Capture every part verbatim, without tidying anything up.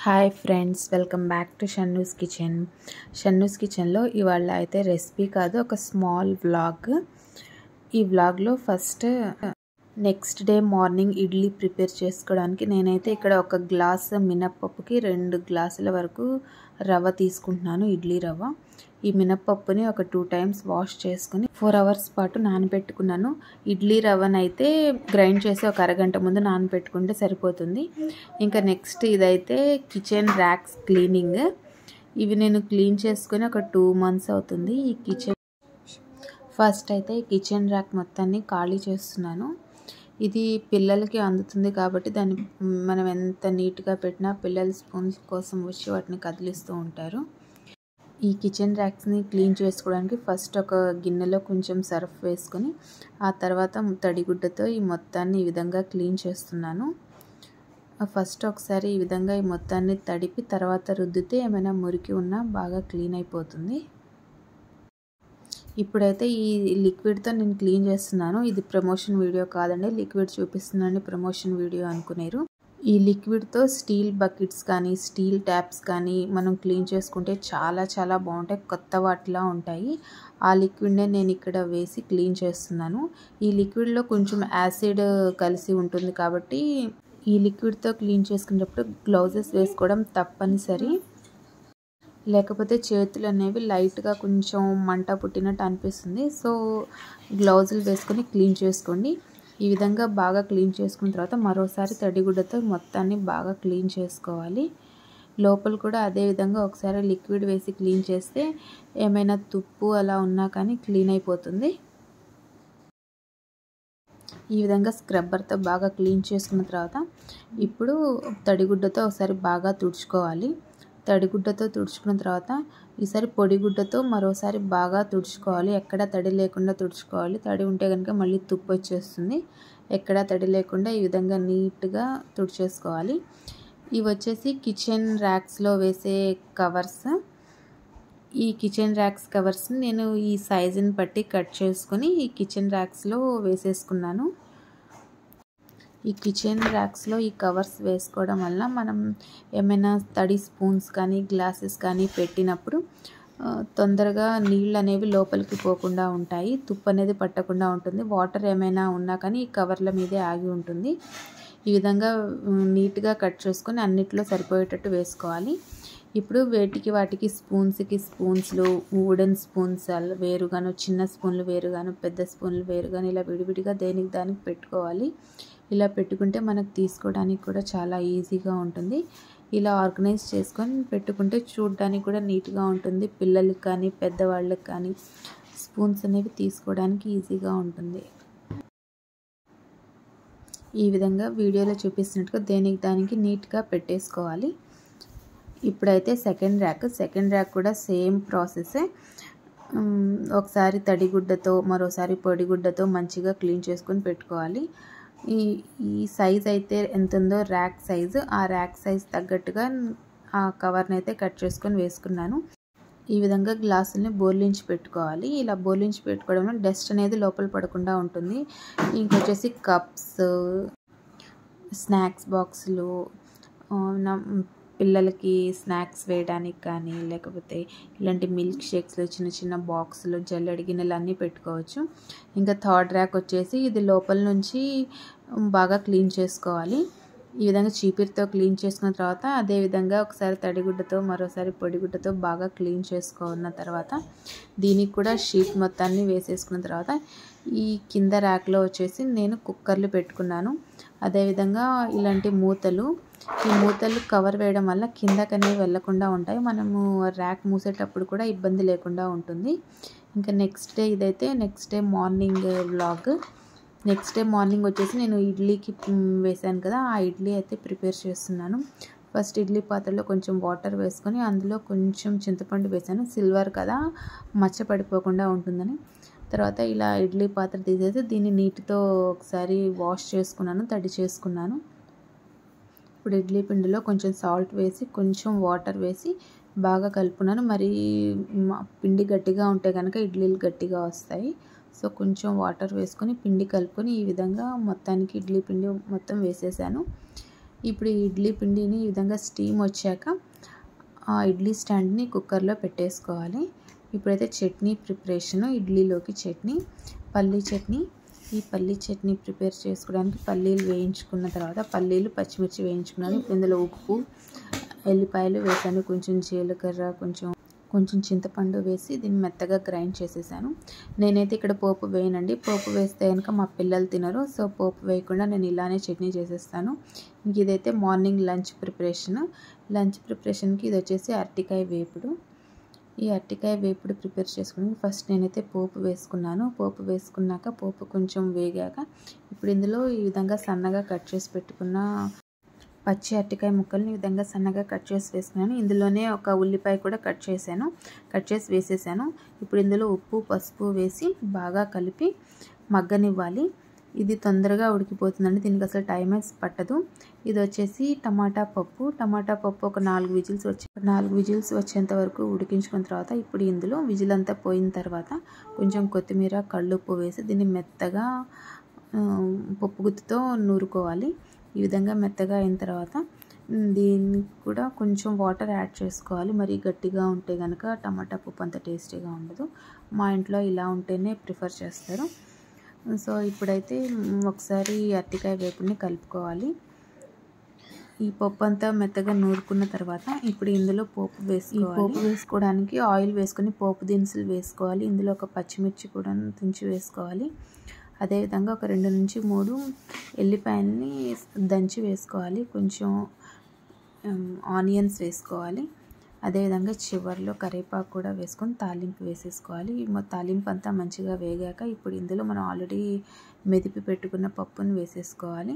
Hi friends, welcome back to Shannu's kitchen. Shannu's కిచెన్లో ఇవాళ అయితే రెసిపీ కాదు, ఒక స్మాల్ వ్లాగ్. ఈ వ్లాగ్లో first next day morning idli prepare చేసుకోవడానికి నేనైతే ఇక్కడ ఒక గ్లాస్ మినప్పప్పుకి రెండు గ్లాసుల వరకు రవ్వ తీసుకుంటున్నాను, ఇడ్లీ రవ్వ. ఈ మినప్పప్పుని ఒక టూ టైమ్స్ వాష్ చేసుకుని ఫోర్ అవర్స్ పాటు నానబెట్టుకున్నాను. ఇడ్లీ రవ్వనైతే గ్రైండ్ చేసి ఒక అరగంట ముందు నానబెట్టుకుంటే సరిపోతుంది. ఇంకా నెక్స్ట్ ఇదైతే కిచెన్ ర్యాక్స్ క్లీనింగ్. ఇవి నేను క్లీన్ చేసుకుని ఒక టూ మంత్స్ అవుతుంది. ఈ కిచెన్ ఫస్ట్ అయితే ఈ కిచెన్ ర్యాక్ మొత్తాన్ని ఖాళీ చేస్తున్నాను. ఇది పిల్లలకి అందుతుంది కాబట్టి దాన్ని మనం ఎంత నీట్గా పెట్టినా పిల్లలు స్పూన్స్ కోసం వచ్చి వాటిని కదిలిస్తూ ఉంటారు. ఈ కిచెన్ ర్యాక్స్ని క్లీన్ చేసుకోవడానికి ఫస్ట్ ఒక గిన్నెలో కొంచెం సర్ఫ్ వేసుకొని ఆ తర్వాత తడిగుడ్డతో ఈ మొత్తాన్ని ఈ విధంగా క్లీన్ చేస్తున్నాను. ఫస్ట్ ఒకసారి ఈ విధంగా ఈ మొత్తాన్ని తడిపి తర్వాత రుద్దితే ఏమైనా మురికి ఉన్నా బాగా క్లీన్ అయిపోతుంది. ఇప్పుడైతే ఈ లిక్విడ్తో నేను క్లీన్ చేస్తున్నాను. ఇది ప్రమోషన్ వీడియో కాదండి, లిక్విడ్ చూపిస్తున్నాను ప్రమోషన్ వీడియో అనుకునేరు. ఈ లిక్విడ్తో స్టీల్ బకెట్స్ కానీ స్టీల్ ట్యాప్స్ కానీ మనం క్లీన్ చేసుకుంటే చాలా చాలా బాగుంటాయి, కొత్త వాటిలా ఉంటాయి. ఆ లిక్విడ్నే నేను ఇక్కడ వేసి క్లీన్ చేస్తున్నాను. ఈ లిక్విడ్లో కొంచెం యాసిడ్ కలిసి ఉంటుంది కాబట్టి ఈ లిక్విడ్తో క్లీన్ చేసుకునేటప్పుడు గ్లౌజెస్ వేసుకోవడం తప్పనిసరి, లేకపోతే చేతులు అనేవి లైట్గా కొంచెం మంట పుట్టినట్టు అనిపిస్తుంది. సో గ్లౌజులు వేసుకొని క్లీన్ చేసుకోండి. ఈ విధంగా బాగా క్లీన్ చేసుకున్న తర్వాత మరోసారి తడిగుడ్డతో మొత్తాన్ని బాగా క్లీన్ చేసుకోవాలి. లోపల కూడా అదే విధంగా ఒకసారి లిక్విడ్ వేసి క్లీన్ చేస్తే ఏమైనా తుప్పు అలా ఉన్నా కానీ క్లీన్ అయిపోతుంది. ఈ విధంగా స్క్రబ్బర్తో బాగా క్లీన్ చేసుకున్న తర్వాత ఇప్పుడు తడిగుడ్డతో ఒకసారి బాగా తుడుచుకోవాలి. తడిగుడ్డతో తుడుచుకున్న తర్వాత ఈసారి పొడిగుడ్డతో మరోసారి బాగా తుడుచుకోవాలి. ఎక్కడ తడి లేకుండా తుడుచుకోవాలి. తడి ఉంటే కనుక మళ్ళీ తుప్పు వచ్చేస్తుంది. ఎక్కడ తడి లేకుండా ఈ విధంగా నీట్గా తుడిచేసుకోవాలి. ఇవి వచ్చేసి కిచెన్ ర్యాక్స్లో వేసే కవర్స్. ఈ కిచెన్ ర్యాక్స్ కవర్స్ని నేను ఈ సైజుని బట్టి కట్ చేసుకొని ఈ కిచెన్ ర్యాక్స్లో వేసేసుకున్నాను. ఈ కిచెన్ ర్యాక్స్లో ఈ కవర్స్ వేసుకోవడం వల్ల మనం ఏమైనా తడి స్పూన్స్ కానీ గ్లాసెస్ కానీ పెట్టినప్పుడు తొందరగా నీళ్ళు అనేవి లోపలికి పోకుండా ఉంటాయి, తుప్పు అనేది పట్టకుండా ఉంటుంది. వాటర్ ఏమైనా ఉన్నా కానీ ఈ కవర్ల మీదే ఆగి ఉంటుంది. ఈ విధంగా నీట్గా కట్ చేసుకొని అన్నిట్లో సరిపోయేటట్టు వేసుకోవాలి. ఇప్పుడు వేటికి వాటికి స్పూన్స్కి స్పూన్స్లు, వుడెన్ స్పూన్స్ వేరుగాను, చిన్న స్పూన్లు వేరుగాను, పెద్ద స్పూన్లు వేరుగాను ఇలా విడివిడిగా దేనికి దానికి పెట్టుకోవాలి. ఇలా పెట్టుకుంటే మనకు తీసుకోవడానికి కూడా చాలా ఈజీగా ఉంటుంది. ఇలా ఆర్గనైజ్ చేసుకొని పెట్టుకుంటే చూడడానికి కూడా నీట్గా ఉంటుంది. పిల్లలకి కానీ పెద్దవాళ్ళకి కానీ స్పూన్స్ అనేవి తీసుకోవడానికి ఈజీగా ఉంటుంది. ఈ విధంగా వీడియోలో చూపిస్తున్నట్టుగా దేనికి దానికి నీట్గా పెట్టేసుకోవాలి. ఇప్పుడైతే సెకండ్ ర్యాక్ సెకండ్ ర్యాక్ కూడా సేమ్ ప్రాసెసే. ఒకసారి తడిగుడ్డతో మరోసారి పొడిగుడ్డతో మంచిగా క్లీన్ చేసుకొని పెట్టుకోవాలి. ఈ ఈ సైజ్ అయితే ఎంత ఉందో ర్యాక్ సైజు, ఆ ర్యాక్ సైజ్ తగ్గట్టుగా ఆ కవర్ని అయితే కట్ చేసుకొని వేసుకున్నాను. ఈ విధంగా గ్లాసుల్ని బోర్లించి పెట్టుకోవాలి. ఇలా బోర్లించి పెట్టుకోవడంలో డస్ట్ అనేది లోపల పడకుండా ఉంటుంది. ఇంకొచ్చేసి కప్స్, స్నాక్స్ బాక్సులు, పిల్లలకి స్నాక్స్ వేయడానికి కానీ లేకపోతే ఇలాంటి మిల్క్ షేక్స్లో చిన్న చిన్న బాక్సులు, జల్లెడి గిన్నెలు అన్నీ పెట్టుకోవచ్చు. ఇంకా థర్డ్ ర్యాక్ వచ్చేసి ఇది లోపల నుంచి బాగా క్లీన్ చేసుకోవాలి. ఈ విధంగా చీపిరితో క్లీన్ చేసుకున్న తర్వాత అదేవిధంగా ఒకసారి తడిగుడ్డతో మరోసారి పొడిగుడ్డతో బాగా క్లీన్ చేసుకున్న తర్వాత దీనికి కూడా షీట్ మొత్తాన్ని వేసేసుకున్న తర్వాత ఈ కింద ర్యాక్లో వచ్చేసి నేను కుక్కర్లు పెట్టుకున్నాను. అదేవిధంగా ఇలాంటి మూతలు, ఈ మూతలు కవర్ వేయడం వల్ల కిందకనేవి వెళ్లకుండా ఉంటాయి. మనము ర్యాక్ మూసేటప్పుడు కూడా ఇబ్బంది లేకుండా ఉంటుంది. ఇంకా నెక్స్ట్ డే ఇదైతే next day morning vlog. Next day morning వచ్చేసి నేను ఇడ్లీకి వేసాను కదా, ఆ ఇడ్లీ అయితే ప్రిపేర్ చేస్తున్నాను. ఫస్ట్ ఇడ్లీ పాత్రలో కొంచెం వాటర్ వేసుకొని అందులో కొంచెం చింతపండు వేసాను, సిల్వర్ కదా మచ్చ పడిపోకుండా ఉంటుందని. తర్వాత ఇలా ఇడ్లీ పాత్ర తీసేసి దీన్ని నీటితో ఒకసారి వాష్ చేసుకున్నాను, తడి చేసుకున్నాను. ఇప్పుడు ఇడ్లీ పిండిలో కొంచెం సాల్ట్ వేసి కొంచెం వాటర్ వేసి బాగా కలుపుకున్నాను. మరి పిండి గట్టిగా ఉంటే కనుక ఇడ్లీలు గట్టిగా వస్తాయి. సో కొంచెం వాటర్ వేసుకొని పిండి కలుపుకొని ఈ విధంగా మొత్తానికి ఇడ్లీ పిండి మొత్తం వేసేసాను. ఇప్పుడు ఈ ఇడ్లీ పిండిని ఈ విధంగా స్టీమ్ వచ్చాక ఆ ఇడ్లీ స్టాండ్ని కుక్కర్లో పెట్టేసుకోవాలి. ఇప్పుడైతే చట్నీ ప్రిపరేషను, ఇడ్లీలోకి చట్నీ, పల్లీ చట్నీ. ఈ పల్లీ చట్నీ ప్రిపేర్ చేసుకోవడానికి పల్లీలు వేయించుకున్న తర్వాత పల్లీలు పచ్చిమిర్చి వేయించుకున్నాను. ఇప్పుడు ఇందులో ఉప్పు, ఎల్లిపాయలు వేసాను, కొంచెం జీలకర్ర, కొంచెం కొంచెం చింతపండు వేసి దీన్ని మెత్తగా గ్రైండ్ చేసేసాను. నేనైతే ఇక్కడ పోపు వేయనండి, పోపు వేస్తే కనుక మా పిల్లలు తినరు. సో పోపు వేయకుండా నేను ఇలానే చట్నీ చేసేస్తాను. ఇంక ఇదైతే మార్నింగ్ లంచ్ ప్రిపరేషన్. లంచ్ ప్రిపరేషన్కి ఇది వచ్చేసి అరటికాయ వేపుడు. ఈ అరటికాయ వేపుడు ప్రిపేర్ చేసుకుని ఫస్ట్ నేనైతే పోపు వేసుకున్నాను. పోపు వేసుకున్నాక పోపు కొంచెం వేగాక ఇప్పుడు ఇందులో ఈ విధంగా సన్నగా కట్ చేసి పెట్టుకున్న పచ్చి అరటికాయ ముక్కల్ని ఈ విధంగా సన్నగా కట్ చేసి వేసుకున్నాను. ఇందులోనే ఒక ఉల్లిపాయ కూడా కట్ చేశాను, కట్ చేసి వేసేసాను. ఇప్పుడు ఇందులో ఉప్పు, పసుపు వేసి బాగా కలిపి మగ్గనివ్వాలి. ఇది తొందరగా ఉడికిపోతుందండి, దీనికి అసలు టైం పట్టదు. ఇది వచ్చేసి టమాటా పప్పు. టమాటా పప్పు ఒక నాలుగు విజిల్స్ వచ్చి నాలుగు విజిల్స్ వచ్చేంత వరకు ఉడికించుకున్న తర్వాత ఇప్పుడు ఇందులో విజిల్ అంతా పోయిన తర్వాత కొంచెం కొత్తిమీర, కళ్ళుప్పు వేసి దీన్ని మెత్తగా పప్పు గుత్తితో నూరుకోవాలి. ఈ విధంగా మెత్తగా అయిన తర్వాత దీన్ని కూడా కొంచెం వాటర్ యాడ్ చేసుకోవాలి. మరి గట్టిగా ఉంటే కనుక టమాటా పప్పు అంత టేస్టీగా ఉండదు. మా ఇంట్లో ఇలా ఉంటేనే ప్రిఫర్ చేస్తారు. సో ఇప్పుడైతే ఒకసారి అరటికాయ వేపుని కలుపుకోవాలి. ఈ పప్పు అంతా మెత్తగా నూరుకున్న తర్వాత ఇప్పుడు ఇందులో పోపు వేసుకోవాలి. పోపు వేసుకోవడానికి ఆయిల్ వేసుకొని పోపు దినుసులు వేసుకోవాలి. ఇందులో ఒక పచ్చిమిర్చి కూడా తుంచి వేసుకోవాలి. అదేవిధంగా ఒక రెండు నుంచి మూడు ఎల్లిపాయల్ని దంచి వేసుకోవాలి. కొంచెం ఆనియన్స్ వేసుకోవాలి. అదేవిధంగా చివరిలో కరివేపాకు కూడా వేసుకొని తాలింపు వేసేసుకోవాలి. తాలింపు అంతా మంచిగా వేగాక ఇప్పుడు ఇందులో మనం ఆల్రెడీ మెదిపి పెట్టుకున్న పప్పుని వేసేసుకోవాలి.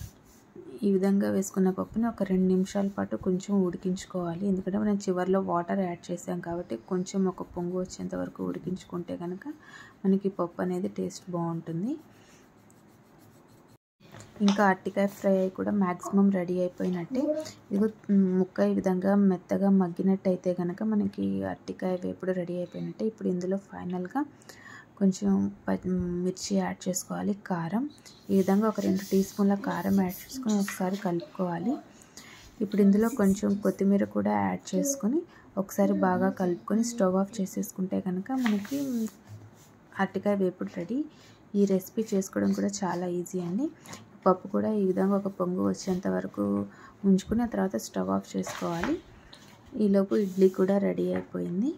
ఈ విధంగా వేసుకున్న పప్పుని ఒక రెండు నిమిషాల పాటు కొంచెం ఉడికించుకోవాలి. ఎందుకంటే మనం చివరిలో వాటర్ యాడ్ చేసాం కాబట్టి కొంచెం ఒక పొంగు వచ్చేంత వరకు ఉడికించుకుంటే కనుక మనకి పప్పు అనేది టేస్ట్ బాగుంటుంది. ఇంకా అరటికాయ ఫ్రై కూడా మ్యాక్సిమం రెడీ అయిపోయినట్టే. ఇది ముక్క ఈ విధంగా మెత్తగా మగ్గినట్టయితే కనుక మనకి అరటికాయ వేపుడు రెడీ అయిపోయినట్టే. ఇప్పుడు ఇందులో ఫైనల్గా కొంచెం మిర్చి యాడ్ చేసుకోవాలి, కారం. ఈ విధంగా ఒక రెండు టీ స్పూన్ల కారం యాడ్ చేసుకొని ఒకసారి కలుపుకోవాలి. ఇప్పుడు ఇందులో కొంచెం కొత్తిమీర కూడా యాడ్ చేసుకొని ఒకసారి బాగా కలుపుకొని స్టవ్ ఆఫ్ చేసేసుకుంటే కనుక మనకి అరటికాయ వేపుడు రెడీ. ఈ రెసిపీ చేసుకోవడం కూడా చాలా ఈజీ అండి. పప్పు కూడా ఈ విధంగా ఒక పొంగు వచ్చేంత వరకు ఉంచుకుని ఆ తర్వాత స్టవ్ ఆఫ్ చేసుకోవాలి. ఈలోపు ఇడ్లీ కూడా రెడీ అయిపోయింది.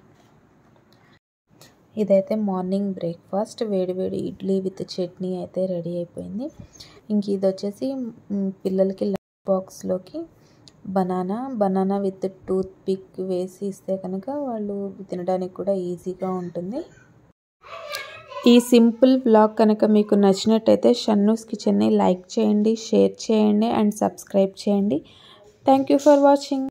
ఇదైతే మార్నింగ్ బ్రేక్ఫాస్ట్. వేడివేడి ఇడ్లీ విత్ చట్నీ అయితే రెడీ అయిపోయింది. ఇంక ఇది వచ్చేసి పిల్లలకి లంచ్ బాక్స్లోకి banana banana with toothpick వేసి ఇస్తే కనుక వాళ్ళు తినడానికి కూడా ఈజీగా ఉంటుంది. ఈ సింపుల్ వ్లాగ్ కనుక మీకు నచ్చినట్టయితే షన్నూస్ కిచెన్ని లైక్ చేయండి, షేర్ చేయండి అండ్ సబ్స్క్రైబ్ చేయండి. Thank you for watching.